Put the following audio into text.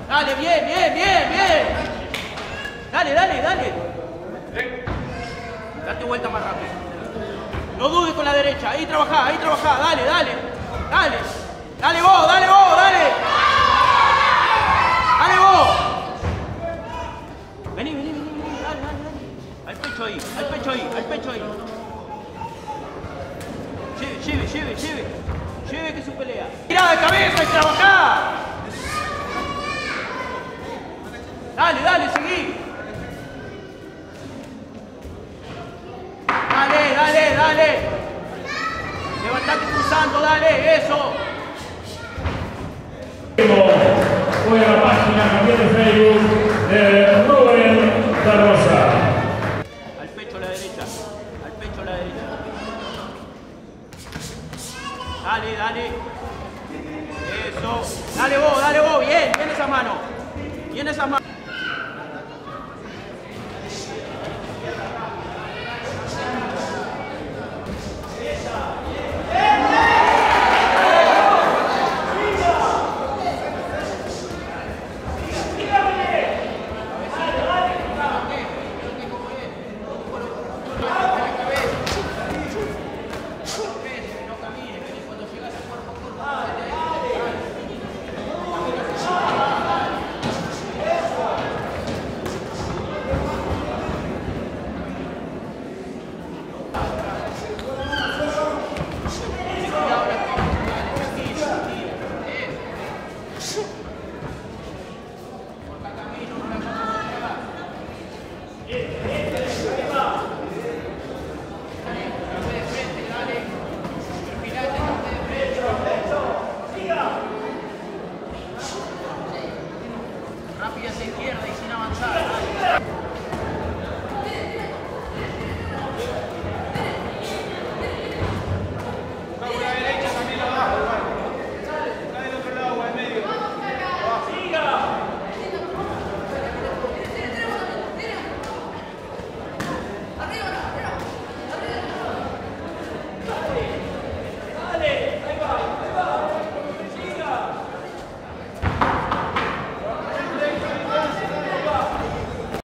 Dale, bien, bien, bien, bien. Dale, dale, dale. Date vuelta más rápido. No dudes con la derecha. Ahí trabajá, dale, dale. Dale. Dale vos, dale vos, dale. Dale vos. Vení, vení, vení, vení. Dale, dale, dale. Al pecho ahí, al pecho ahí, al pecho ahí. Lleve, lleve, lleve. Lleve que es su pelea. Tirada de cabeza y trabajá. Dale, dale, seguí. Dale, dale, dale. Levantate cruzando, dale, eso. Voy a la página también de Facebook de Rubén da Rosa. Al pecho a la derecha, al pecho a la derecha. Dale, dale. Eso. Dale vos, bien, bien esa mano. Bien esa mano. Rápido hacia izquierda y sin avanzar.